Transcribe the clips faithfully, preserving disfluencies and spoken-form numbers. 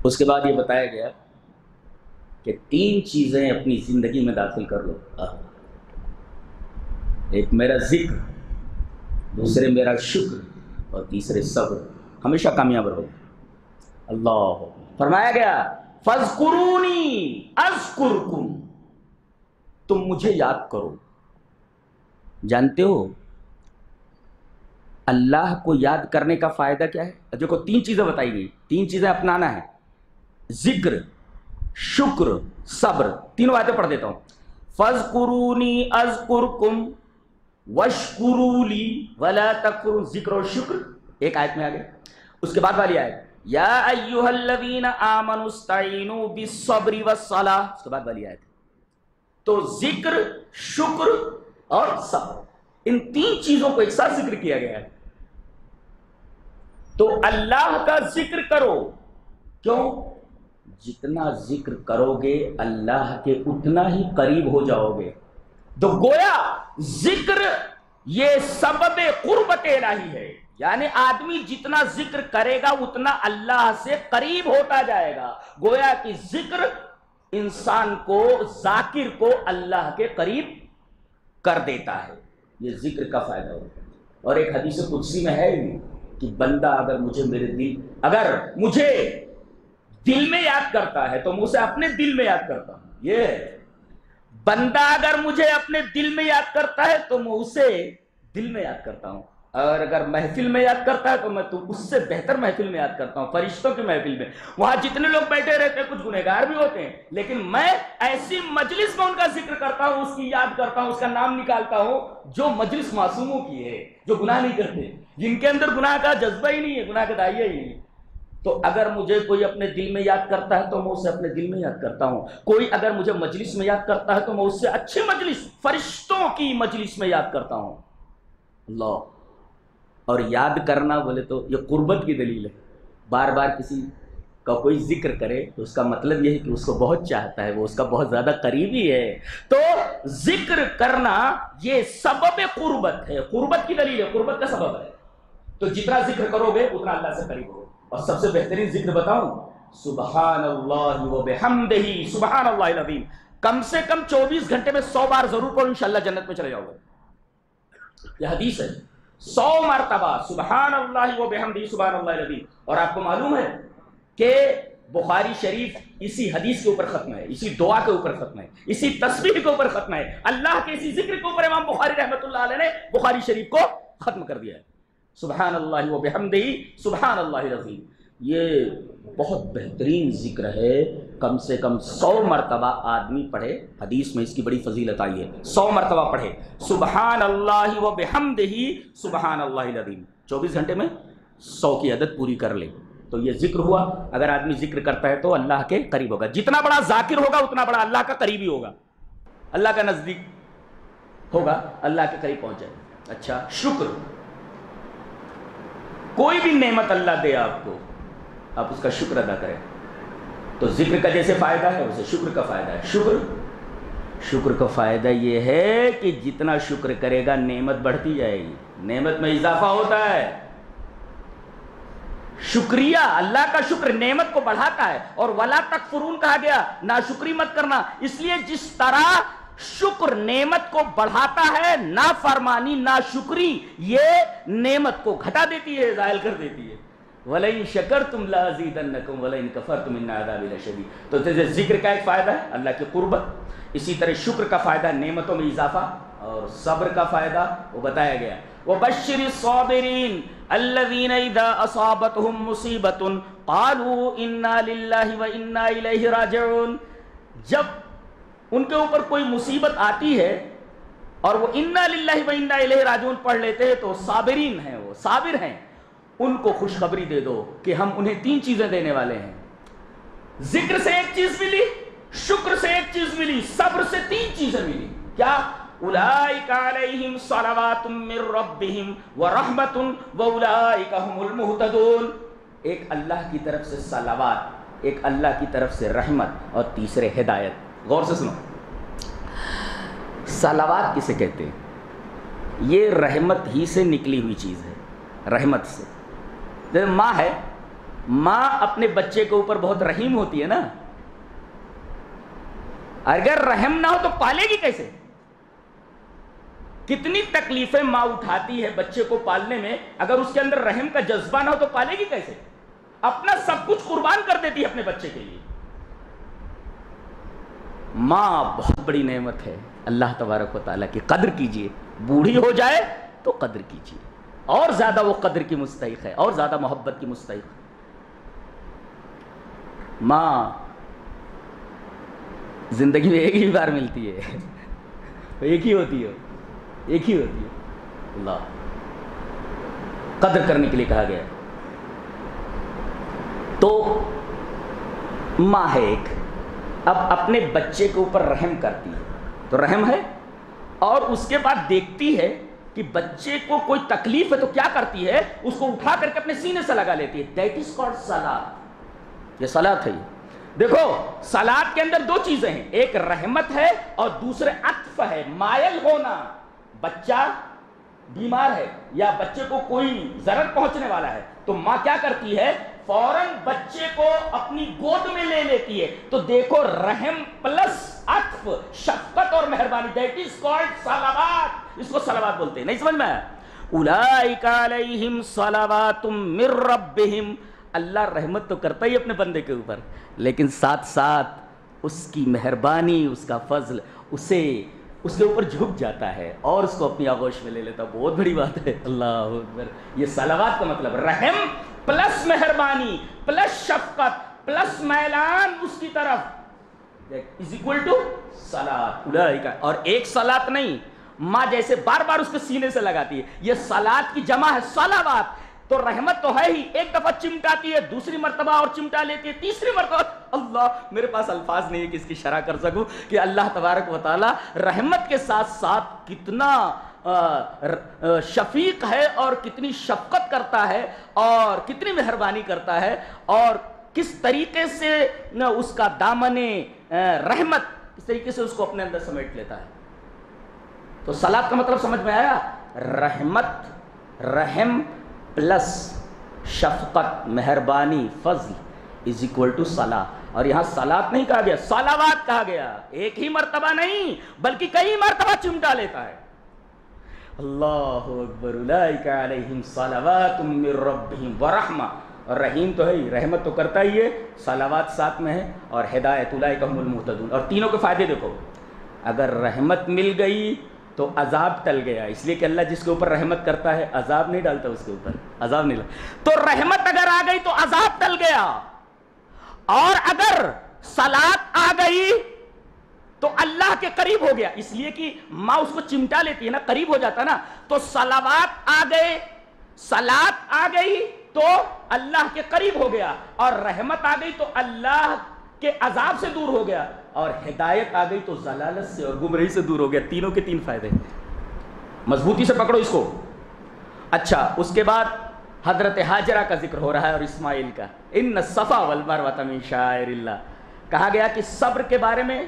اس کے بعد یہ بتایا گیا کہ تین چیزیں اپنی زندگی میں داخل کر لو. ایک میرا ذکر، دوسرے میرا شکر، اور تیسرے صبر. ہمیشہ کامیاب رہو. اللہ فرمایا گیا فَاذْكُرُونِي أَذْكُرْكُمْ، تم مجھے یاد کرو. جانتے ہو اللہ کو یاد کرنے کا فائدہ کیا ہے؟ دیکھو تین چیزیں بتائی گئی، تین چیزیں اپنانا ہے: ذکر، شکر، صبر. تینوں آیتیں پڑھ دیتا ہوں. فَاذْكُرُونِي أَذْكُرْكُمْ وَاشْكُرُوا لِي وَلَا تَكْفُرُوا. ذکر اور شکر ایک آیت میں آ گئے. اس کے بعد والی آیت یا ایھا الذین آمنوا استعینوا بالصبر والصلاۃ. اس کے بعد والی آیت. تو ذکر، شکر اور صبر، ان تین چیزوں کو ایک ساتھ ذکر کیا گیا ہے. تو اللہ کا ذکر کرو. کیوں؟ جتنا ذکر کرو گے اللہ کے اتنا ہی قریب ہو جاؤ گے. تو گویا ذکر یہ سبب قربت الہی ہے، یعنی آدمی جتنا ذکر کرے گا اتنا اللہ سے قریب ہوتا جائے گا. گویا کہ ذکر انسان کو، ذاکر کو اللہ کے قریب کر دیتا ہے. یہ ذکر کا فائدہ ہوتا ہے. اور ایک حدیث قدسی میں ہے کہ بندہ اگر مجھے میرے دل اگر مجھے دل میں یاد کرتا ہے تو میں اسے اپنے دل میں یاد کرتا ہوں. یہ ہے بندہ اگر مجھے اپنے دل میں یاد کرتا ہے تو میں اسے دل میں یاد کرتا ہوں، اور اگر محفل میں یاد کرتا ہے تو میں تو اس سے بہتر محفل میں یاد کرتا ہوں. فرشتوں کی محفل میں وہاں جتنے لوگ بیٹھے رہتے ہیں کچھ گنہگار بھی ہوتے ہیں، لیکن میں ایسی مجلس میں ان کا ذکر کرتا ہوں، اس کی یاد کرتا ہوں، اس کا نام نکالتا ہوں جو مجلس معصوموں کی ہے، جو گناہ نہیں کرتے، جن کے اندر گناہ کا جذبہ ہی نہیں ہے، گناہ کا داعیہ ہی نہیں. تو اگر مجھے کوئی اپنے دل میں یاد کرتا ہے تو میں اسے اپنے دل میں یاد کرتا ہوں. کوئی اگر مجھے مجلس میں یاد کرتا ہے تو میں اس سے اچھی مجلس، فرشتوں کی مجلس میں یاد کرتا ہوں. اللہ. اور یاد کرنا بولے تو یہ قربت کی دلیل ہے. بار بار کسی کا کوئی ذکر کرے تو اس کا مطلب یہ ہے کہ اس کو بہت چاہتا ہے، وہ اس کا بہت زیادہ قریبی ہے. تو ذکر کرنا یہ سبب قربت ہے، قربت کی دلیل ہے، قربت کا سبب ہے. تو جتنا ذکر کرو گے اتنا اللہ سے قریب ہوگے. اور سب سے بہترین ذکر بتاؤں، سبحان اللہ و بحمدہ سبحان اللہ العظیم. کم سے کم چوبیس گھنٹے میں سو بار ضرور پڑھو، انشاءاللہ جنت میں چلے جاؤ گے. یہ حدیث ہے، سو مرتبہ سبحان اللہ و بحمدہ سبحان اللہ العظیم. اور آپ کو معلوم ہے کہ بخاری شریف اسی حدیث کے اوپر ختم ہے، اسی دعا کے اوپر ختم ہے، اسی تسبیح کے اوپر ختم ہے. اللہ کے اسی ذکر کے اوپر امام بخاری رحمۃ اللہ علیہ نے بخاری شریف کو ختم کر دیا ہے. سبحان اللہ و بحمدہ سبحان اللہ العظیم. یہ بہت بہترین ذکر ہے. کم سے کم سو مرتبہ آدمی پڑھے. حدیث میں اس کی بڑی فضیلت آئی ہے. سو مرتبہ پڑھے سبحان اللہ و بحمدہ سبحان اللہ العظیم. چوبیس گھنٹے میں سو کی عدد پوری کر لے تو یہ ذکر ہوا. اگر آدمی ذکر کرتا ہے تو اللہ کے قریب ہوگا. جتنا بڑا ذاکر ہوگا اتنا بڑا اللہ کا قریبی ہوگا، اللہ کا نزدیک ہوگا، اللہ کے قریب پہنچ جائے. اچھا، شکر. کوئی بھی نعمت اللہ دے آپ کو، آپ اس کا شکر ادا کریں. تو ذکر کا جیسے فائدہ ہے ویسے شکر کا فائدہ ہے. شکر شکر کا فائدہ یہ ہے کہ جتنا شکر کرے گا نعمت بڑھتی جائے گی، نعمت میں اضافہ ہوتا ہے. شکریہ، اللہ کا شکر نعمت کو بڑھاتا ہے. اور ولا تکفرون کہا گیا، ناشکری مت کرنا. اس لیے جس طرح شکر نعمت کو بڑھاتا ہے، نافرمانی، ناشکری یہ نعمت کو گھٹا دیتی ہے، زائل کر دیتی ہے. وَلَئِن شَكَرْتُمْ لَأَزِيدَنَّكُمْ وَلَئِن كَفَرْتُمْ إِنَّ عَذَابِي لَشَدِيدٌ. تو جیسے ذکر کا ایک فائدہ ہے اللہ کی قربت، اسی طرح شکر کا فائدہ نعمتوں میں اضافہ، اور صبر کا فائدہ وہ بتایا گیا. وَبَشِّرِ الصَّابِرِينَ الَّذِينَ إِذَا أَصَابَتْهُمْ مُصِيبَةٌ قَالُوا إِنَّا لِلَّهِ وَإِنَّا إِلَيْهِ رَاجِعُونَ. جب ان کے اوپر کوئی مصیبت آتی ہے اور وہ اِنَّا لِلَّهِ وَإِنَّا إِلَيْهِ رَاجِعُونَ پڑھ لیتے ہیں تو صابرین ہیں، وہ صابر ہیں. ان کو خوشخبری دے دو کہ ہم انہیں تین چیزیں دینے والے ہیں. ذکر سے ایک چیز ملی، شکر سے ایک چیز ملی، صبر سے تین چیزیں ملی. کیا؟ اولئک علیہم صلوات من ربہم ورحمۃ واولئک هم المہتدون. ایک اللہ کی طرف سے صلوات، ایک اللہ کی طرف سے رحمت، اور تیسرے ہدایت. غور سے سنو، صلوات کسے کہتے ہیں؟ یہ رحمت ہی سے نکلی ہوئی چیز ہے. رحمت سے، جیسے ماں ہے، ماں اپنے بچے کے اوپر بہت رحیم ہوتی ہے نا. اگر رحم نہ ہو تو پالے گی کیسے؟ کتنی تکلیفیں ماں اٹھاتی ہے بچے کو پالنے میں, اگر اس کے اندر رحم کا جذبہ نہ ہو تو پالے گی کیسے؟ اپنا سب کچھ قربان کر دیتی ہے اپنے بچے کے لیے. ماں بہت بڑی نعمت ہے, اللہ تبارک و تعالیٰ کی قدر کیجئے. بوڑھی ہو جائے تو قدر کیجئے, اور زیادہ وہ قدر کی مستحق ہے, اور زیادہ محبت کی مستحق ہے. ماں زندگی میں ایک ہی بار ملتی ہے, ایک ہی ہوتی ہے, ایک ہی ہوتی ہے. اللہ قدر کرنے کے لیے کہا گیا. تو ماں ہے ایک, اب اپنے بچے کے اوپر رحم کرتی ہے تو رحم ہے, اور اس کے بعد دیکھتی ہے کہ بچے کو کوئی تکلیف ہے تو کیا کرتی ہے, اس کو اٹھا کر کے اپنے سینے سے لگا لیتی ہے. دیٹ از کالڈ صلاۃ. یہ صلاۃ ہے. دیکھو صلاۃ کے اندر دو چیزیں ہیں, ایک رحمت ہے اور دوسرے عطف ہے, مائل ہونا. بچہ بیمار ہے یا بچے کو کوئی ضرر پہنچنے والا ہے تو ماں کیا کرتی ہے, فوراً بچے کو اپنی گود میں لے لیتی ہے. تو دیکھو رحم پلس عطف, شفقت اور مہربانی, دیٹ از کالڈ صلوات. اس کو صلوات بولتے ہیں. نہیں سمجھ میں آیا؟ اولئک علیہم صلوات من ربہم. اللہ رحمت تو کرتا ہی اپنے بندے کے اوپر, لیکن ساتھ ساتھ اس کی مہربانی, اس کا فضل اسے اس کے اوپر جھک جاتا ہے اور اس کو اپنی آغوش میں لے لیتا. بہت بڑی بات ہے. اللہ اکبر. یہ صلوات کا مطلب رحم پلس مہربانی پلس شفقت پلس میلان اس کی طرف از اکول ٹو صلاۃ. اور ایک صلاۃ نہیں, ماں جیسے بار بار اس کے سینے سے لگاتی ہے, یہ صلاۃ کی جمع ہے صلوات. تو رحمت تو ہے ہی, ایک دفعہ چمٹاتی ہے, دوسری مرتبہ اور چمٹا لیتی ہے, تیسری مرتبہ. اللہ, میرے پاس الفاظ نہیں ہے کہ اس کی شرح کر سکوں کہ اللہ تبارک و تعالی رحمت کے ساتھ ساتھ کتنا شفیق ہے اور کتنی شفقت کرتا ہے اور کتنی مہربانی کرتا ہے, اور کس طریقے سے اس کا دامن رحمت کس طریقے سے اس کو اپنے اندر سمیٹ لیتا ہے. تو صلاۃ کا مطلب سمجھ میں آیا؟ رحمت, رحم پلس شفقت, مہربانی, فضل از اکول ٹو صلاح. اور یہاں صلاۃ نہیں کہا گیا, صلوات کہا گیا. ایک ہی مرتبہ نہیں بلکہ کئی مرتبہ چمٹا لیتا ہے. اللہ اکبر. اولئک علیہم صلوات من ربہم ورحمہ. اور رحیم تو ہے ہی, رحمت تو کرتا ہی ہے, صلوات ساتھ میں ہے, اور ہدایت. اولئک هم المہتدون. اور تینوں کے فائدے دیکھو, اگر رحمت مل گئی تو عذاب ٹل گیا, اس لیے کہ اللہ جس کے اوپر رحمت کرتا ہے عذاب نہیں ڈالتا اس کے اوپر, عذاب نہیں ڈالتا. تو رحمت اگر آ گئی تو عذاب ٹل گیا, اور اگر صلاۃ آ گئی تو اللہ کے قریب ہو گیا, اس لیے کہ ماں اس کو چمٹا لیتی ہے نا, قریب ہو جاتا نا. تو صلوات آ گئے, صلاۃ آ گئی تو اللہ کے قریب ہو گیا, اور رحمت آ گئی تو اللہ کے عذاب سے دور ہو گیا, اور ہدایت آ گئی تو ضلالت سے اور گمراہی سے دور ہو گیا. تینوں کے تین فائدے, مضبوطی سے پکڑو اس کو. اچھا, اس کے بعد حضرت ہاجرہ کا ذکر ہو رہا ہے اور اسماعیل کا. ان الصفا والمروۃ من شعائر اللہ. کہا گیا کہ صبر کے بارے میں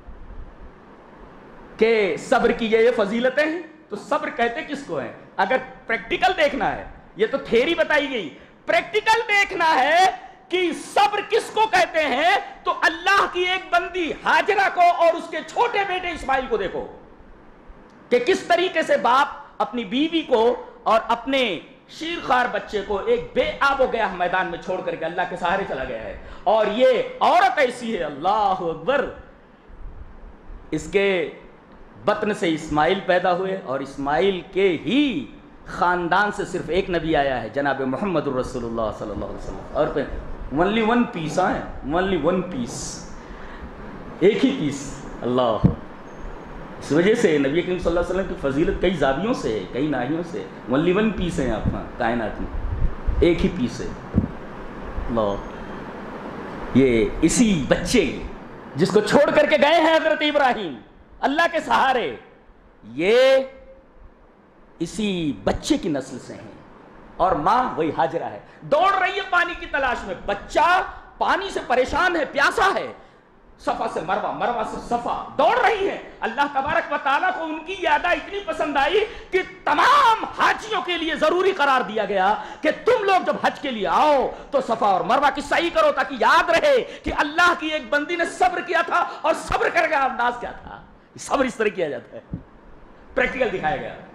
کہ صبر کی یہ فضیلتیں ہیں. تو صبر کہتے کس کو ہیں؟ اگر پریکٹیکل دیکھنا ہے, یہ تو تھیری بتائی گئی, پریکٹیکل دیکھنا ہے کہ صبر کس کو کہتے ہیں, تو اللہ کی ایک بندی ہاجرہ کو اور اس کے چھوٹے بیٹے اسماعیل کو دیکھو کہ کس طریقے سے باپ اپنی بیوی کو اور اپنے شیرخوار بچے کو ایک بے آب و گیا میدان میں چھوڑ کر کے اللہ کے سہارے چلا گیا ہے. اور یہ عورت ایسی ہے, اللہ اکبر, اس کے بطن سے اسماعیل پیدا ہوئے, اور اسماعیل کے ہی خاندان سے صرف ایک نبی آیا ہے, جناب محمد الرسول اللہ صلی اللہ علیہ وسلم. اور پھر ونلی ون پیس آئے, ونلی ون پیس, ایک ہی پیس. اللہ, اس وجہ سے نبی کریم صلی اللہ علیہ وسلم کی فضیلت کئی زاویوں سے ہے, کئی ناحیوں سے. ونلی ون پیس ہیں آپ کائنات میں, ایک ہی پیس ہے. اللہ, یہ اسی بچے جس کو چھوڑ کر کے گئے ہیں حضرت ابراہیم اللہ کے سہارے, یہ اسی بچے کی نسل سے ہیں. اور ماں وہی ہاجرہ ہے, دوڑ رہی ہے پانی کی تلاش میں. بچہ پانی سے پریشان ہے, پیاسا ہے, صفا سے مروہ، مروہ سے صفا، دوڑ رہی ہیں. اللہ تبارک و تعالیٰ کو ان کی یہ ادا اتنی پسند آئی کہ تمام حاجیوں کے لیے ضروری قرار دیا گیا کہ تم لوگ جب حج کے لیے آؤ تو صفا اور مروہ کی سعی کرو، تاکہ یاد رہے کہ اللہ کی ایک بندی نے صبر کیا تھا اور صبر کر کے انداز کیا تھا. صبر اس طرح کیا جاتا ہے، پریکٹیکل دکھایا گیا.